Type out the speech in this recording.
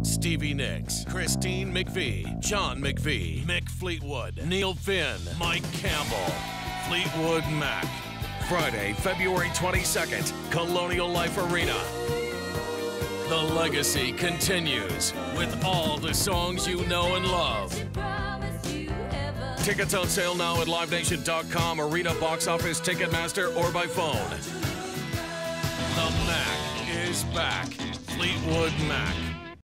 Stevie Nicks, Christine McVie, John McVie, Mick Fleetwood, Neil Finn, Mike Campbell, Fleetwood Mac. Friday, February 22nd, Colonial Life Arena. The legacy continues with all the songs you know and love. Tickets on sale now at livenation.com, Arena Box Office, Ticketmaster, or by phone. The Mac is back. Fleetwood Mac.